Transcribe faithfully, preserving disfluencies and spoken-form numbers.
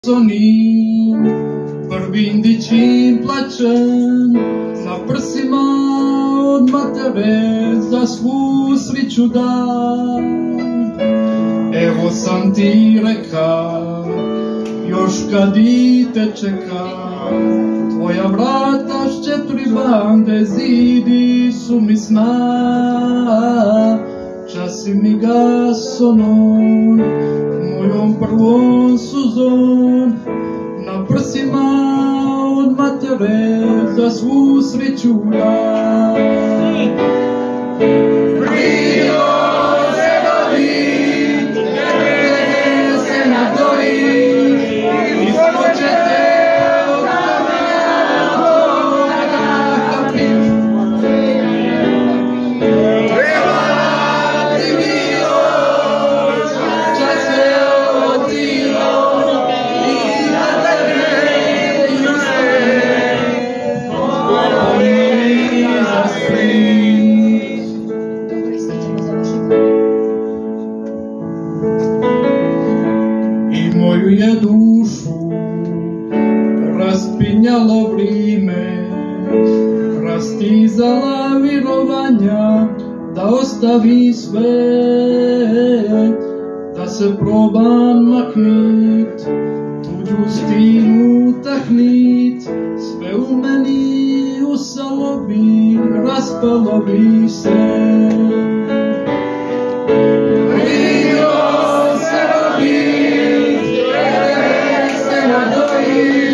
Sonim, vindicim plačem, na prsima od matere za svu sriću dan. Evo sam ti reka, još kad i te čeka, tvoja vrata s četiri bande zidi su mi sna. Časi mi gasonom, mojom prvom suzom, na prsima od matere za svu sreću dan. Rio se vodi, tebe se nadoji, iskočete od kamena na kapit. Treba ti bilo, čas se odilo, i na tebe ju sve, oni za sprit. I moju je dušu raspinjalo vrime, rastizala virovanja da ostavi sve, da se probam maknit, tuđu stinu tahnit, sve u meni usalo bi, raspalo bi se. Rio se vodi, tebe se nadoji,